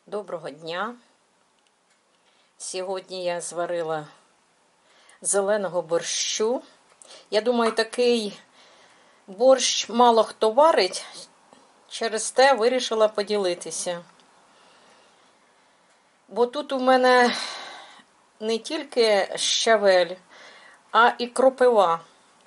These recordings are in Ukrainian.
Доброго дня! Сьогодні я зварила зеленого борщу. Я думаю, такий борщ мало хто варить, через те вирішила поділитися. Бо тут у мене не тільки щавель, а і кропива.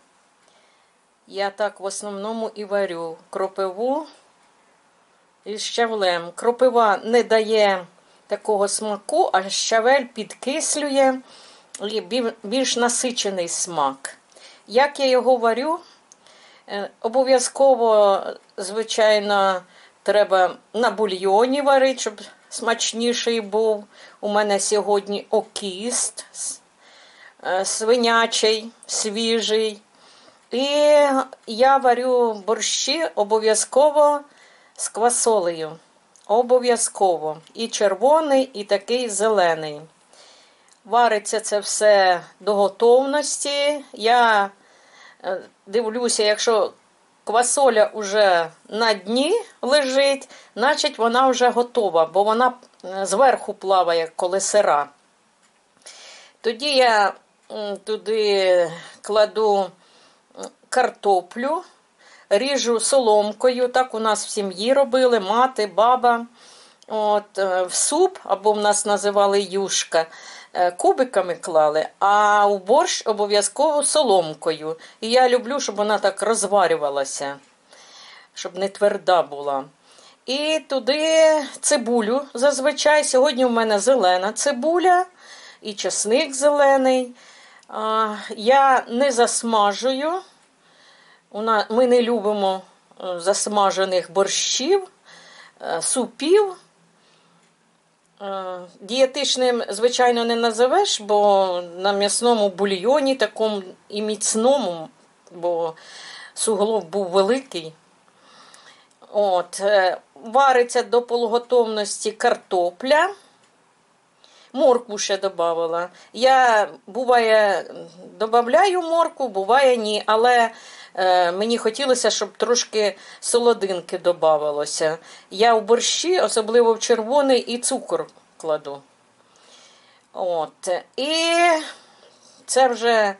Я так в основному і варю кропиву із щавлем. Кропива не дає такого смаку, а щавель підкислює і більш насичений смак. Як я його варю? Обов'язково, звичайно, треба на бульйоні варити, щоб смачніший був. У мене сьогодні окіст свинячий, свіжий. І я варю борщі обов'язково з квасолею. Обов'язково. І червоний, і такий зелений. Вариться це все до готовності. Я дивлюся, якщо квасоля вже на дні лежить, значить вона вже готова, бо вона зверху плаває, коли сира. Тоді я туди кладу картоплю, ріжу соломкою, так у нас в сім'ї робили, мати, баба. В суп, або в нас називали юшка, кубиками клали, а у борщ обов'язково соломкою. І я люблю, щоб вона так розварювалася, щоб не тверда була. І туди цибулю зазвичай. Сьогодні у мене зелена цибуля і чесник зелений. Я не засмажую. Ми не любимо засмажених борщів, супів. Дієтичним, звичайно, не називеш, бо на м'ясному бульйоні такому і міцному, бо суглоб був великий. Вариться до полуготовності картопля. Моркву ще додавала. Я, буває, додаю моркву, буває ні, але мені хотілося, щоб трошки солодинки додавалося. Я у борщі, особливо в червоний, і цукор кладу. І це вже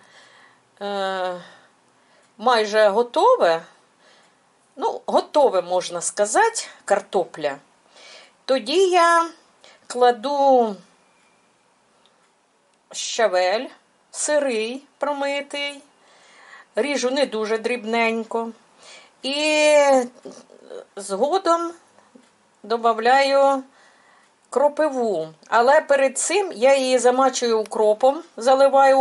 майже готове. Готове, можна сказати, картопля. Тоді я кладу щавель, сирий, промитий, ріжу не дуже дрібненько. І згодом додаю кропиву. Але перед цим я її замачую укропом, заливаю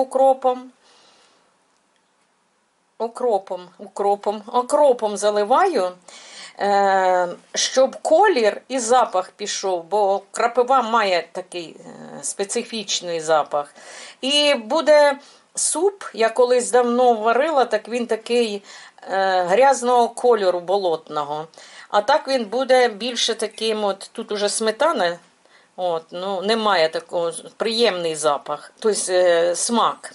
окропом заливаю, щоб колір і запах пішов, бо кропива має такий специфічний запах. І буде суп, я колись давно варила, так він такий грязного кольору, болотного. А так він буде більше таким, тут уже сметана, немає такого, приємний запах, тобто смак.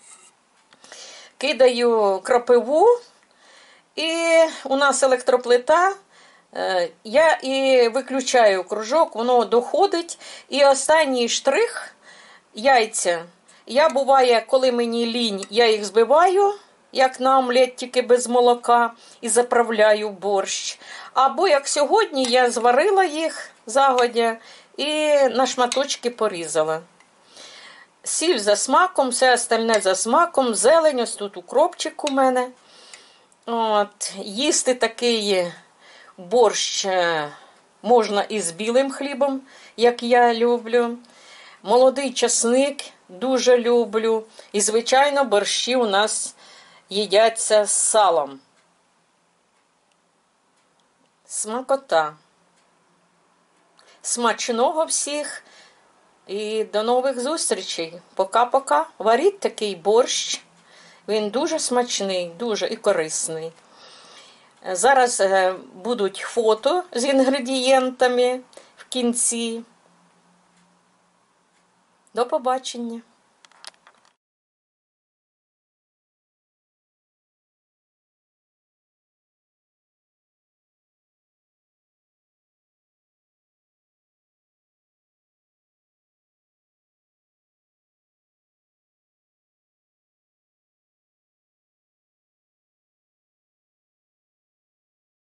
Кидаю кропиву, і у нас електроплита, я і виключаю кружок, воно доходить. І останній штрих – яйця. Я, буває, коли мені лінь, я їх збиваю, як на омлет, тільки без молока, і заправляю борщ. Або, як сьогодні, я зварила їх загодя і на шматочки порізала. Сіль за смаком, все остальне за смаком, зелень, ось тут укропчик у мене. Їсти такий борщ можна і з білим хлібом, як я люблю. Молодий часник дуже люблю. І, звичайно, борщі у нас їдяться з салом. Смакота. Смачного всіх і до нових зустрічей. Пока-пока. Варіть такий борщ. Він дуже смачний, дуже і корисний. Зараз будуть фото з інгредієнтами в кінці. До побачення!